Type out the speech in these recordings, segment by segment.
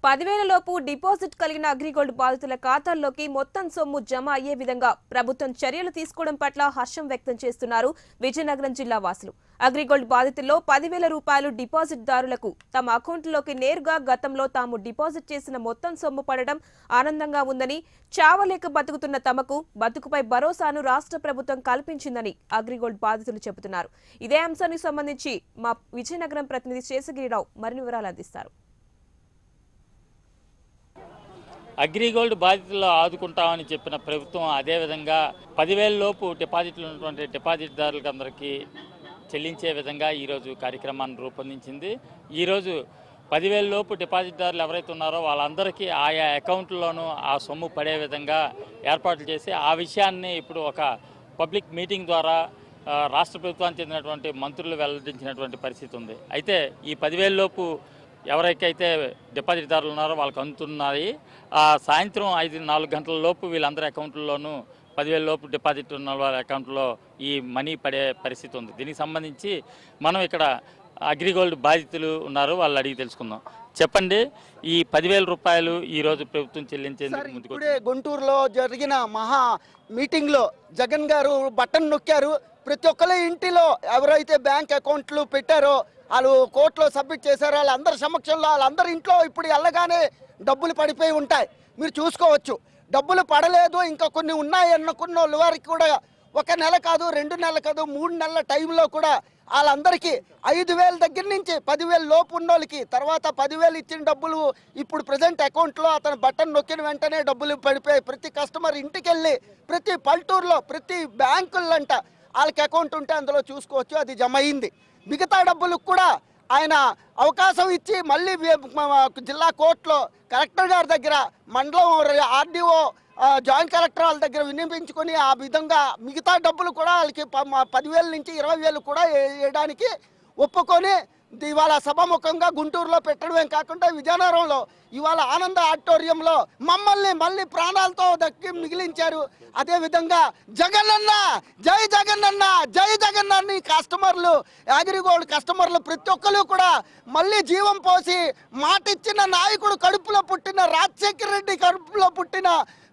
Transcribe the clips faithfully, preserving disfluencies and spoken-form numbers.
పదివేల లోపు డిపాజిట్ కలిగిన అగ్రిగోల్డ్ బాధితుల ఖాతాల్లోకి మొత్తం సొమ్ము జమ అయ్యే విధంగా ప్రభుత్వం చర్యలు తీసుకోవడం పట్ల హర్షం వ్యక్తం చేస్తున్నారు విజయనగరం జిల్లా వాసులు. అగ్రిగోల్డ్ బాధితుల్లో పదివేల రూపాయలు డిపాజిట్ దారులకు తమ అకౌంట్లోకి నేరుగా గతంలో తాము డిపాజిట్ చేసిన మొత్తం సొమ్ము పడడం ఆనందంగా ఉందని, చావలేక బతుకుతున్న తమకు బతుకుపై భరోసాను రాష్ట్ర ప్రభుత్వం కల్పించిందని అగ్రిగోల్డ్ బాధితులు చెబుతున్నారు. ఇదే అంశానికి సంబంధించి మా విజయనగరం ప్రతినిధి శేషగిరిరావు మరిన్ని వివరాలు అందిస్తారు. అగ్రిగోల్డ్ బాధితులు ఆదుకుంటామని చెప్పిన ప్రభుత్వం అదేవిధంగా పదివేల లోపు డిపాజిట్లు ఉన్నటువంటి డిపాజిట్దారులకు అందరికీ చెల్లించే విధంగా ఈరోజు కార్యక్రమాన్ని రూపొందించింది. ఈరోజు పదివేల లోపు డిపాజిట్దారులు ఎవరైతే ఉన్నారో వాళ్ళందరికీ ఆయా అకౌంట్లోనూ ఆ సొమ్ము పడే విధంగా ఏర్పాట్లు చేసి ఆ విషయాన్ని ఇప్పుడు ఒక పబ్లిక్ మీటింగ్ ద్వారా రాష్ట్ర ప్రభుత్వానికి చెందినటువంటి మంత్రులు వెల్లడించినటువంటి పరిస్థితి ఉంది. అయితే ఈ పదివేల లోపు ఎవరికైతే డిపాజిట్దారులు ఉన్నారో వాళ్ళకి అందుతున్నాయి. సాయంత్రం ఐదు నాలుగు గంటల లోపు వీళ్ళందరి అకౌంట్లలోనూ పదివేల లోపు డిపాజిట్ ఉన్న వాళ్ళ అకౌంట్లో ఈ మనీ పడే పరిస్థితి ఉంది. దీనికి సంబంధించి మనం ఇక్కడ అగ్రిగోల్డ్ బాధితులు ఉన్నారు, వాళ్ళు అడిగి తెలుసుకుందాం. చెప్పండి, ఈ పదివేల రూపాయలు ఈరోజు ప్రభుత్వం చెల్లించేందుకు ముందుకు ఇప్పుడే గుంటూరులో జరిగిన మహా మీటింగ్లో జగన్ గారు బటన్ నొక్కారు. ప్రతి ఒక్కరి ఇంటిలో ఎవరైతే బ్యాంక్ అకౌంట్లు పెట్టారో వాళ్ళు కోర్టులో సబ్మిట్ చేశారో వాళ్ళందరి సమక్షంలో వాళ్ళందరి ఇంట్లో ఇప్పుడు వెళ్ళగానే డబ్బులు పడిపోయి ఉంటాయి. మీరు చూసుకోవచ్చు, డబ్బులు పడలేదు ఇంకా కొన్ని ఉన్నాయి అనుకున్న వాళ్ళ వారికి కూడా ఒక నెల కాదు, రెండు నెలలు కాదు, మూడు నెలల టైంలో కూడా వాళ్ళందరికీ ఐదు వేల దగ్గర నుంచి పదివేల లోపు ఉన్న వాళ్ళకి తర్వాత పదివేలు ఇచ్చిన డబ్బులు ఇప్పుడు ప్రజెంట్ అకౌంట్లో అతను బటన్ నొక్కిన వెంటనే డబ్బులు పడిపోయి ప్రతి కస్టమర్ ఇంటికి వెళ్ళి ప్రతి పల్లెటూరులో ప్రతి బ్యాంకులంట వాళ్ళకి అకౌంట్ ఉంటే అందులో చూసుకోవచ్చు, అది జమ అయింది. మిగతా డబ్బులకు కూడా ఆయన అవకాశం ఇచ్చి మళ్ళీ జిల్లా కోర్టులో కలెక్టర్ గారి దగ్గర మండలం ఆర్డీఓ జాయింట్ కలెక్టర్ వాళ్ళ దగ్గర వినిపించుకొని ఆ విధంగా మిగతా డబ్బులు కూడా వాళ్ళకి పదివేల నుంచి ఇరవై వేలు కూడా వేయడానికి ఒప్పుకొని ఇవాళ సభాముఖంగా గుంటూరులో పెట్టడమే కాకుండా విజయనగరంలో ఇవాళ ఆనంద ఆడిటోరియంలో మమ్మల్ని మళ్ళీ ప్రాణాలతో దక్కి మిగిలించారు. అదేవిధంగా జగనన్న జై జగనన్న జై జగనన్న కస్టమర్లు అగ్రిగోల్డ్ కస్టమర్లు ప్రతి ఒక్కరు కూడా మళ్ళీ జీవం పోసి మాట ఇచ్చిన నాయకుడు కడుపులో పుట్టిన రాజశేఖర రెడ్డి కడుపులో పుట్టిన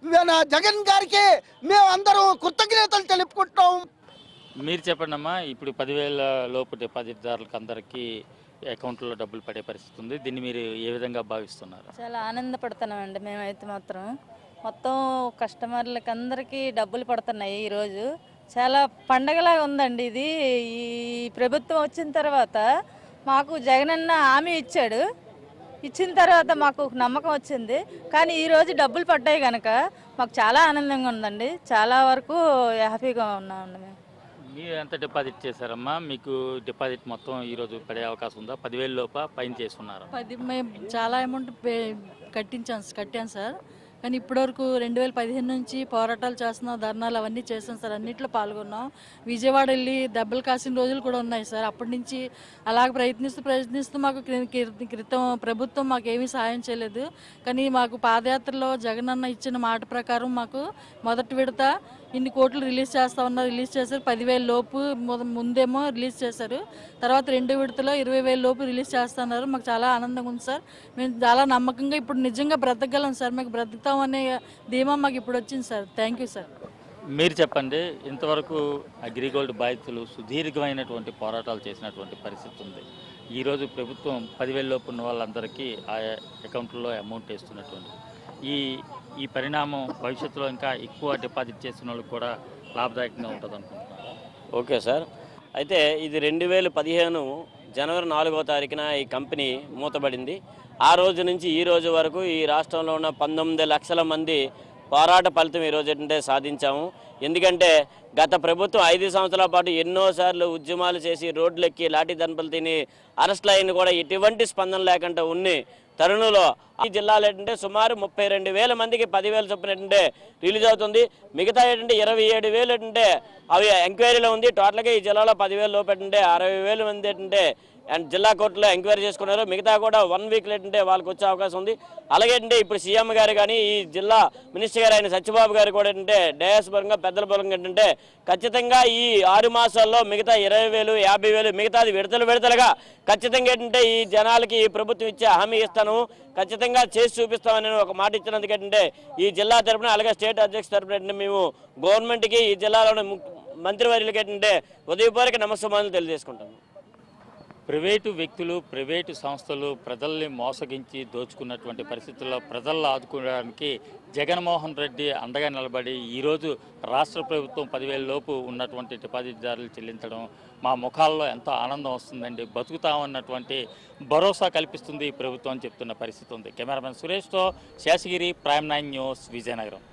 జగన్ గారికి మేము అందరం కృతజ్ఞతలు తెలుపుకుంటాం. మీరు చెప్పండి అమ్మా, ఇప్పుడు పదివేల లోపు డిపాజిట్దారులకు అందరికీ అకౌంట్లో డబ్బులు పడే పరిస్థితి ఉంది. దీన్ని మీరు ఏ విధంగా భావిస్తున్నారు? చాలా ఆనందపడుతున్నామండి మేమైతే మాత్రం. మొత్తం కస్టమర్లకి అందరికీ డబ్బులు పడుతున్నాయి. ఈరోజు చాలా పండగలాగా ఉందండి ఇది. ఈ ప్రభుత్వం వచ్చిన తర్వాత మాకు జగనన్న హామీ ఇచ్చాడు, ఇచ్చిన తర్వాత మాకు నమ్మకం వచ్చింది. కానీ ఈరోజు డబ్బులు పడ్డాయి కనుక మాకు చాలా ఆనందంగా ఉందండి, చాలా వరకు హ్యాపీగా ఉన్నామండి. మేము మీరు ఎంత డిపాజిట్ చేశారమ్మా? మీకు డిపాజిట్ మొత్తం ఈరోజు పడే అవకాశం ఉందా? పదివేల లోప పైన చేసుకున్నారు? పది మేము చాలా అమౌంట్ పే కట్టించాం కట్టాం సార్. కానీ ఇప్పటివరకు రెండు వేల పదిహేను నుంచి పోరాటాలు చేస్తున్నాం, ధర్నాలు అవన్నీ చేసాం సార్, అన్నింటిలో పాల్గొన్నాం. విజయవాడ వెళ్ళి దెబ్బలు కాసిన రోజులు కూడా ఉన్నాయి సార్. అప్పటి నుంచి అలాగ ప్రయత్నిస్తూ ప్రయత్నిస్తూ మాకు క్రితం ప్రభుత్వం మాకు ఏమీ సహాయం చేయలేదు. కానీ మాకు పాదయాత్రలో జగనన్న ఇచ్చిన మాట ప్రకారం మాకు మొదటి విడత ఇన్ని కోట్లు రిలీజ్ చేస్తా ఉన్నారు, రిలీజ్ చేశారు. పదివేల లోపు ముందేమో రిలీజ్ చేశారు, తర్వాత రెండు విడతలో ఇరవై వేల లోపు రిలీజ్ చేస్తున్నారు. మాకు చాలా ఆనందంగా ఉంది సార్. మేము చాలా నమ్మకంగా ఇప్పుడు నిజంగా బ్రతకగలం సార్. మాకు బ్రతుకుతాం అనే ధీమా మాకు ఇప్పుడు వచ్చింది సార్. Thank you sir. మీరు చెప్పండి, ఇంతవరకు అగ్రిగోల్డ్ బాధితులు సుదీర్ఘమైనటువంటి పోరాటాలు చేసినటువంటి పరిస్థితి ఉంది. ఈరోజు ప్రభుత్వం పదివేల లోపు ఉన్న వాళ్ళందరికీ ఆ అకౌంట్లో అమౌంట్ వేస్తున్నటువంటి ఈ ఈ పరిణామం భవిష్యత్తులో ఇంకా ఎక్కువ డిపాజిట్ చేసిన వాళ్ళకి కూడా లాభదాయకంగా ఉంటుంది అనుకుంటున్నాను. Okay sir. అయితే ఇది రెండు వేల పదిహేను జనవరి నాలుగో తారీఖున ఈ కంపెనీ మూతబడింది. ఆ రోజు నుంచి ఈ రోజు వరకు ఈ రాష్ట్రంలో ఉన్న పంతొమ్మిది లక్షల మంది పోరాట ఫలితం ఈరోజు ఏంటంటే సాధించాము. ఎందుకంటే గత ప్రభుత్వం ఐదు సంవత్సరాల పాటు ఎన్నోసార్లు ఉద్యమాలు చేసి రోడ్లెక్కి లాఠీ దెబ్బలు తిని అరెస్టులు అయిన కూడా ఎటువంటి స్పందన లేకుండా ఉన్నాయి తరుణంలో ఈ జిల్లాలో ఏంటంటే సుమారు ముప్పై రెండు వేల మందికి పదివేల చొప్పున ఏంటంటే రిలీజ్ అవుతుంది. మిగతా ఏంటంటే ఇరవై ఏడు వేలు ఏంటంటే అవి ఎంక్వైరీలో ఉంది. టోటల్గా ఈ జిల్లాలో పదివేల లోపు ఏంటంటే అరవై వేల మంది ఏంటంటే అండ్ జిల్లా కోర్టులో ఎంక్వైరీ చేసుకున్నారు. మిగతా కూడా వన్ వీక్ లేట్ అంటే వాళ్ళకి వచ్చే అవకాశం ఉంది. అలాగే అంటే ఇప్పుడు సీఎం గారు కానీ ఈ జిల్లా మినిస్టర్ గారు అయిన సత్యబాబు గారు కూడా ఏంటంటే డయాస్ పరంగా పెద్దల పరంగా ఏంటంటే ఖచ్చితంగా ఈ ఆరు మాసాల్లో మిగతా ఇరవై వేలు యాభై వేలు మిగతాది విడతలు విడతలుగా ఖచ్చితంగా ఏంటంటే ఈ జనాలకి ఈ ప్రభుత్వం ఇచ్చే హామీ ఇస్తాను, ఖచ్చితంగా చేసి చూపిస్తామని ఒక మాట ఇచ్చినందుకు ఏంటంటే ఈ జిల్లా తరపున అలాగే స్టేట్ అధ్యక్ష తరపున ఏంటంటే మేము గవర్నమెంట్కి ఈ జిల్లాలోని మంత్రివర్యులకి ఏంటంటే ఉదయపూర్వక నమస్కారాలు తెలియజేసుకుంటాము. ప్రైవేటు వ్యక్తులు ప్రైవేటు సంస్థలు ప్రజల్ని మోసగించి దోచుకున్నటువంటి పరిస్థితుల్లో ప్రజలను ఆదుకోవడానికి జగన్మోహన్ రెడ్డి అండగా నిలబడి ఈరోజు రాష్ట్ర ప్రభుత్వం పదివేల లోపు ఉన్నటువంటి డిపాజిట్దారులు చెల్లించడం మా ముఖాల్లో ఎంతో ఆనందం వస్తుందండి. బతుకుతామన్నటువంటి భరోసా కల్పిస్తుంది ఈ ప్రభుత్వం అని చెప్తున్న పరిస్థితి ఉంది. కెమెరామెన్ సురేష్తో Seshagiri, prime nine news, Vizianagaram.